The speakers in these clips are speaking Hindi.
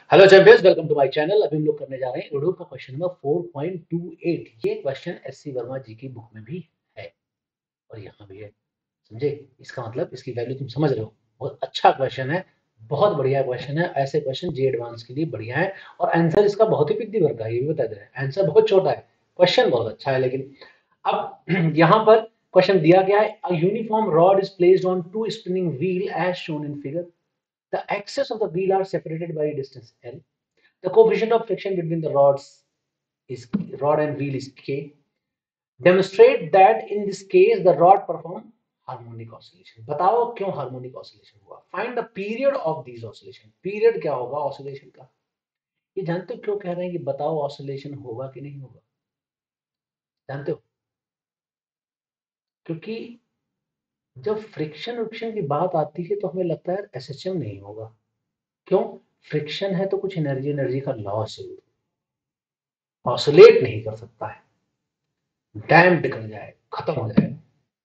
Hello champions, welcome to my channel. अभी हम लोग करने जा रहे हैं उर्दू का क्वेश्चन नंबर 4.28। ये क्वेश्चन एससी वर्मा जी की बुक में भी है और यहाँ भी है। समझे? इसका मतलब इसकी वैल्यू तुम समझ रहे हो। बहुत अच्छा क्वेश्चन है, बहुत बढ़िया क्वेश्चन है। ऐसे क्वेश्चन जे एडवांस के लिए बढ़िया है और आंसर इसका बहुत ही पिद्दी भर का है, ये भी बता दे रहे हैं। आंसर बहुत छोटा है, क्वेश्चन बहुत अच्छा है। लेकिन अब यहाँ पर क्वेश्चन दिया गया है, a uniform rod is placed on two spinning wheel as shown in figure. The axes of the wheel are separated by a distance L. The coefficient of friction between the rod and wheel is K. Demonstrate that in this case the rod perform harmonic oscillation. बताओ क्यों हार्मोनिक ऑसिलेशन हुआ। Find the period of this oscillation. Period क्या होगा ऑसिलेशन का? ये जानते हो क्यों कह रहे हैं कि बताओ ऑसिलेशन होगा कि नहीं होगा? जानते हो? क्योंकि जब फ्रिक्शन विक्शन की बात आती है तो हमें लगता है एसएचएम नहीं होगा। क्यों? फ्रिक्शन है तो कुछ एनर्जी एनर्जी का लॉस है, ऑसिलेट नहीं कर सकता है, डैम्प्ड कर जाए, खत्म हो जाएगा।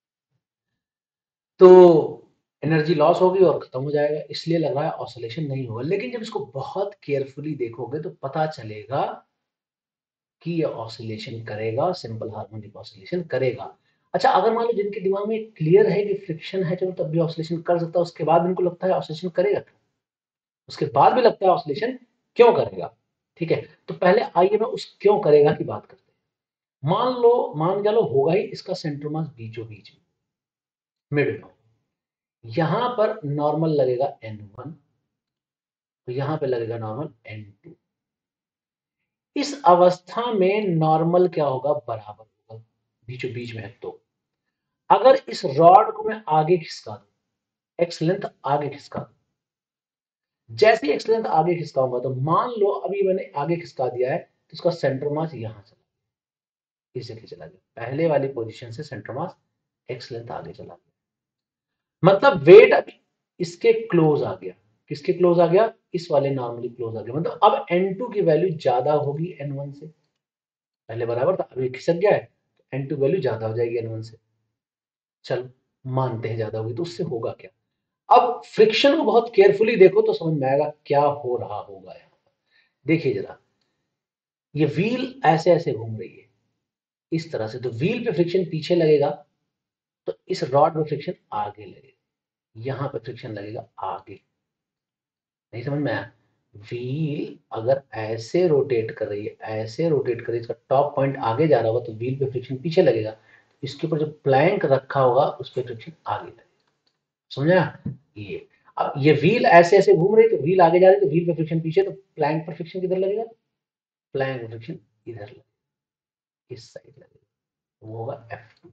तो एनर्जी लॉस होगी और खत्म हो जाएगा, इसलिए लग रहा है ऑसिलेशन नहीं होगा। लेकिन जब इसको बहुत केयरफुली देखोगे तो पता चलेगा कि ये ऑसिलेशन करेगा, सिंपल हार्मोनिक ऑसिलेशन करेगा। अच्छा, अगर मान लो जिनके दिमाग में क्लियर है कि फ्रिक्शन है चलो तब भी ऑसिलेशन कर सकता है, उसके बाद उनको लगता है ऑसिलेशन करेगा क्यों, उसके बाद भी लगता है ऑसिलेशन क्यों करेगा। ठीक है, तो पहले आइए मैं उस क्यों करेगा की बात करते हैं। मान चलो होगा ही इसका सेंटर मास बीचों बीच में, मिड में। यहां पर नॉर्मल लगेगा n1, तो यहां पे लगेगा नॉर्मल n2। इस अवस्था में नॉर्मल क्या होगा? बराबर होगा, बीचों बीच में है। तो अगर इस रॉड को मैं आगे खिसका दूं, एक्स लेंथ आगे खिसका दूं, जैसे ही एक्स लेंथ आगे खिसकाऊंगा तो मान लो अभी मैंने आगे खिसका दिया है तो इसका सेंटर मास यहां चला गया, इसे चला गया, पहले वाली पोजीशन से सेंटर मास एक्स लेंथ आगे चला गया। मतलब वेट अभी इसके क्लोज आ गया। किसके क्लोज आ गया? इस वाले नॉर्मली क्लोज आ गया। मतलब अब n2 की वैल्यू ज्यादा होगी n1 से। पहले बराबर था, अभी खिसक गया है तो n2 वैल्यू ज्यादा हो जाएगी n1 से। चल मानते हैं ज्यादा होगी, तो उससे होगा क्या? अब फ्रिक्शन को बहुत केयरफुली देखो तो समझ में आएगा क्या हो रहा होगा। यहाँ देखिए जरा, ये व्हील ऐसे ऐसे घूम रही है इस तरह से, तो व्हील पे फ्रिक्शन पीछे लगेगा, तो इस रॉड पे फ्रिक्शन आगे लगेगा, यहां पे फ्रिक्शन लगेगा आगे। नहीं समझ में आया? व्हील अगर ऐसे रोटेट कर रही है, ऐसे रोटेट कर रही है, इसका टॉप पॉइंट आगे जा रहा होगा तो व्हील पे फ्रिक्शन पीछे लगेगा, इसके ऊपर जो प्लैंक रखा होगा उस पर फ्रिक्शन आगे लगेगा। समझा? ये अब ये व्हील ऐसे ऐसे घूम रही, तो व्हील आगे जा रही तो व्हील पे फ्रिक्शन पीछे, तो प्लैंक पर फ्रिक्शन किधर लगेगा? प्लैंक पर फ्रिक्शन इधर लगेगा, इस साइड लगेगा, वो होगा F2।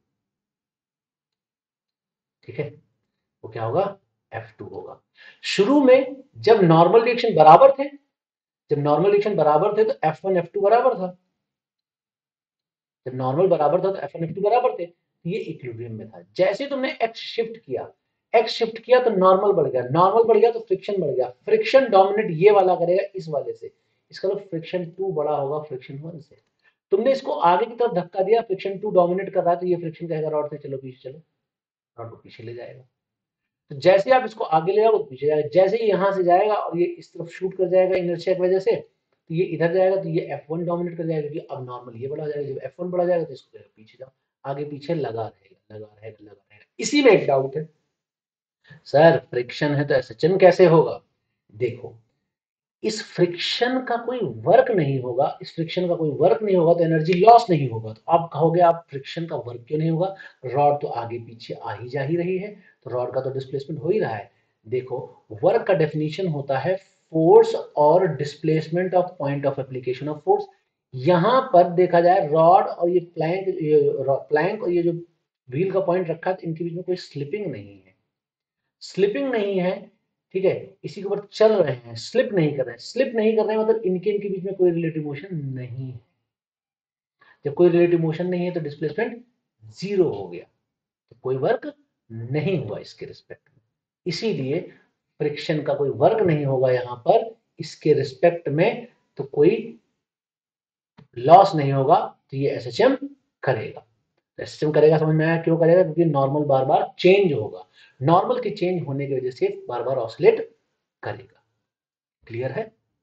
ठीक है, वो क्या होगा? F2 होगा। शुरू में जब नॉर्मल रिएक्शन बराबर थे, जब नॉर्मल रिएक्शन बराबर थे तो F1 F2 बराबर था। जब नॉर्मल बराबर था तो F1 F2 बराबर थे, तो ये इक्विलिब्रियम में था। जैसे ही तुमने एक्स शिफ्ट किया तो नॉर्मल बढ़ गया, नॉर्मल बढ़ गया तो फ्रिक्शन बढ़ गया, फ्रिक्शन डोमिनेट ये वाला करेगा इस वाले से, इसका तो फ्रिक्शन 2 बड़ा होगा फ्रिक्शन 1 से। तुमने इसको आगे की तरफ धक्का दिया, फ्रिक्शन 2 डोमिनेट कर रहा है, तो ये फ्रिक्शन कहेगा रॉड से चलो पीछे चलो, रॉड को पीछे ले जाएगा। तो जैसे आप इसको आगे ले जाओगे तो पीछे जाएगा, जैसे ही यहां से जाएगा और ये इस तरफ शूट कर जाएगा इनर्शिया की वजह से, तो ये इधर जाएगा तो ये F1 डोमिनेट कर जाएगा, क्योंकि अब नॉर्मल ये बड़ा हो जाएगा। जब F1 बड़ा जाएगा तो इसको कहेगा पीछे जाओ, आगे पीछे लगा रहेगा, लगा रहेगा, लगा रहेगा। इसी में एक डाउट है, सर फ्रिक्शन है तो एसएचएम कैसे होगा? देखो, इस फ्रिक्शन का कोई वर्क नहीं होगा, इस फ्रिक्शन का कोई वर्क नहीं होगा तो एनर्जी लॉस नहीं होगा। तो आप कहोगे आप फ्रिक्शन का वर्क क्यों नहीं होगा? रॉड तो आगे पीछे आ ही जा ही रही है, तो रॉड का तो डिस्प्लेसमेंट हो ही रहा है। देखो, वर्क का डेफिनेशन होता है फोर्स और displacement of point of application of force. यहां पर देखा जाए रॉड और ये प्लैंक और ये जो व्हील का पॉइंट रखा है, तो इनके बीच में कोई स्लिपिंग नहीं है, स्लिपिंग नहीं है। ठीक है, इसी के ऊपर चल रहे हैं, स्लिप नहीं कर रहे हैं, स्लिप नहीं कर रहे हैं मतलब इनके बीच में कोई रिलेटिव मोशन नहीं है। जब कोई रिलेटिव मोशन नहीं है तो डिस्प्लेसमेंट जीरो हो गया, तो कोई वर्क नहीं हुआ इसके रिस्पेक्ट में। इसीलिए फ्रिक्शन का कोई वर्क नहीं होगा यहां पर इसके रिस्पेक्ट में, तो कोई लॉस नहीं होगा, तो ये एसएचएम करेगा। एसएचएम करेगा, समझ में आया क्यों करेगा? क्योंकि नॉर्मल बार बार चेंज होगा, नॉर्मल के चेंज होने की वजह से बार बार ऑसिलेट करेगा। क्लियर है?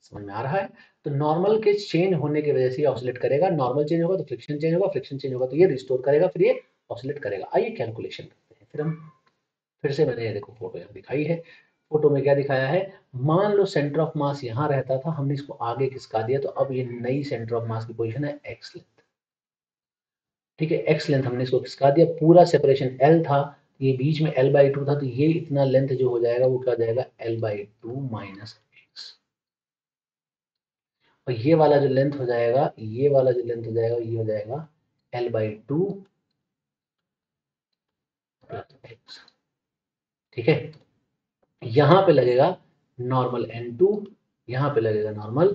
समझ में आ रहा है? तो नॉर्मल के चेंज होने की वजह से ये ऑसिलेट करेगा, नॉर्मल चेंज होगा तो फ्रिक्शन चेंज होगा, फ्रिक्शन चेंज होगा तो ये रिस्टोर करेगा, फिर ये ऑसिलेट करेगा। आइए कैलकुलेशन करते हैं। फिर से मैंने ये देखो फोटो यहाँ दिखाई है। फोटो में क्या दिखाया है, मान लो सेंटर ऑफ मास यहाँ रहता था, हमने इसको आगे खिसका दिया, तो अब ये नई सेंटर ऑफ मास की पोजीशन है एक्स लेंथ। ठीक है, एक्स लेंथ हमने इसको खिसका दिया, पूरा सेपरेशन एल था, ये बीच में l/2 था, तो ये इतना लेंथ जो हो जाएगा वो क्या हो जाएगा, l/2 माइनस एक्स। और ये वाला जो लेंथ हो जाएगा, ये वाला जो लेंथ हो जाएगा, ये हो जाएगा l/2 प्लस एक्स। ठीक है, यहां पे लगेगा नॉर्मल n2, यहां पे लगेगा नॉर्मल।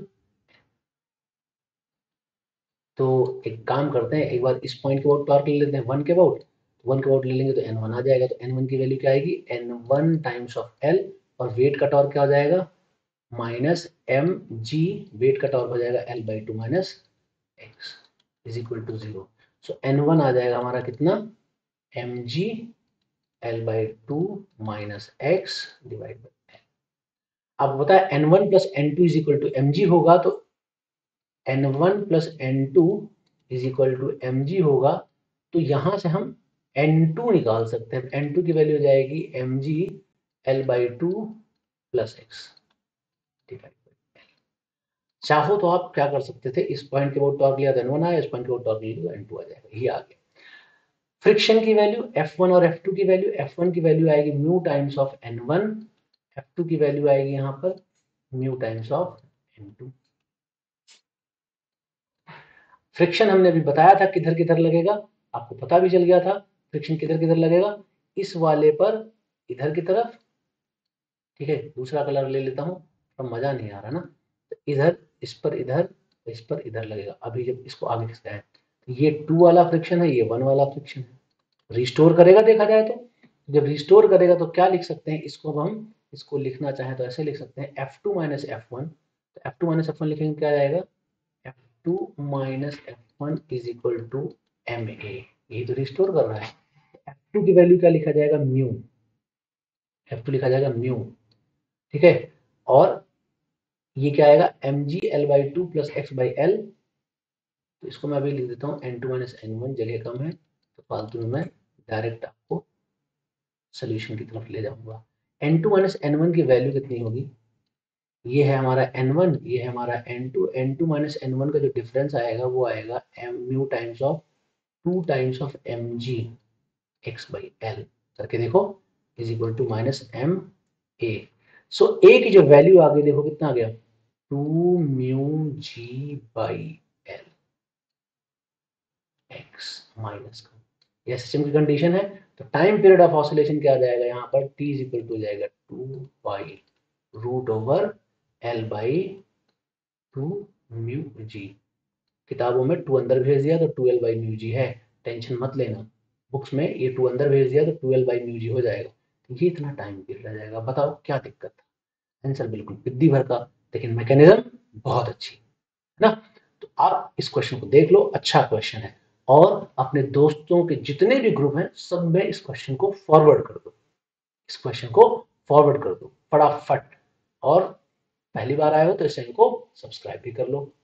तो एक काम करते हैं, एक बार इस पॉइंट के अबाउट टॉर्क ले लेते हैं, 1 के अबाउट। 1 के अबाउट ले लेंगे तो n1 आ जाएगा, तो n1 की वैल्यू क्या आएगी, n1 टाइम्स ऑफ l, और वेट का टॉर्क क्या हो जाएगा, माइनस एम जी, वेट का टॉर्क हो जाएगा l/2 minus X is equal to 0। So n1 आ जाएगा हमारा कितना, M G l/2 minus X divide by. अब बताया n1 plus n2 is equal to M G होगा, तो n1 plus n2 is equal to M G होगा, तो यहां से हम n2 निकाल सकते हैं। n2 की वैल्यू हो जाएगी M G l/2 plus X divide. चाहो तो आप क्या कर सकते थे, इस पॉइंट के अबाउट टॉर्क लिया तो n1 आया, इस पॉइंट के अबाउट टॉर्क लिया तो n2 आ जाएगा, ये आ गया। फ्रिक्शन की वैल्यू F1 और F2 की वैल्यू, F1 की वैल्यू आएगी mu times of N1, F2 की वैल्यू आएगी यहाँ पर mu times of N2। Friction हमने अभी बताया था किधर किधर लगेगा, आपको पता भी चल गया था फ्रिक्शन किधर किधर लगेगा, इस वाले पर इधर की तरफ। ठीक है, दूसरा कलर ले लेता हूँ, पर मजा नहीं आ रहा ना, तो इधर, इस पर इधर, इस पर इधर लगेगा। अभी जब इसको आगे खींचता है, तो ये 2 वाला फ्रिक्शन है, ये 1 वाला फ्रिक्शन है। रिस्टोर करेगा देखा जाए तो, जब रिस्टोर करेगा तो क्या लिख सकते हैं इसको, अब हम इसको लिखना चाहें तो ऐसे लिख सकते हैं F2 माइनस F1। तो F2 माइनस F1 लिखेंगे क्या आएगा, F2 minus F1 is equal to MA। यही तो रिस्टोर कर रहा है। F2 की वैल्यू क्या लिखा जाएगा, म्यू, F2 लिखा जाएगा म्यू। ठीक है, और ये क्या आएगा, M G l/2 plus X by L. तो इसको मैं अभी लिख देता हूँ n2 माइनस n1, जगह कम है तो फालतू में मैं डायरेक्ट आपको सोल्यूशन की तरफ ले जाऊंगा। n2 माइनस n1 की वैल्यू कितनी होगी, ये है हमारा n1, ये है हमारा n2। n2 माइनस n1 का जो डिफरेंस आएगा वो आएगा m mu times of 2 times of M G X by L, करके देखो, is equal to minus M A. So A की जो वैल्यू आ गई देखो कितना आ गया, 2 mu G by L X minus का, यह सिस्टम की कंडीशन है। तो टाइम पीरियड ऑफ ऑसिलेशन क्या आ जाएगा यहाँ पर, t इज इक्वल टू हो जाएगा 2 pi root over L by 2 mu G. किताबों में 2 अंदर भेज दिया तो 2l बाई म्यू जी है, टेंशन मत लेना, बुक्स में ये 2 अंदर भेज दिया तो 2l बाई म्यू जी हो जाएगा। तो ये इतना टाइम पीरियड आ जाएगा, बताओ क्या दिक्कत था। आंसर बिल्कुल पिद्दी भर का, लेकिन मैकेनिज्म बहुत अच्छी है ना। तो आप इस क्वेश्चन को देख लो, अच्छा क्वेश्चन है, और अपने दोस्तों के जितने भी ग्रुप हैं सब में इस क्वेश्चन को फॉरवर्ड कर दो, इस क्वेश्चन को फॉरवर्ड कर दो फटाफट। और पहली बार आए हो तो इस चैनल को सब्सक्राइब भी कर लो।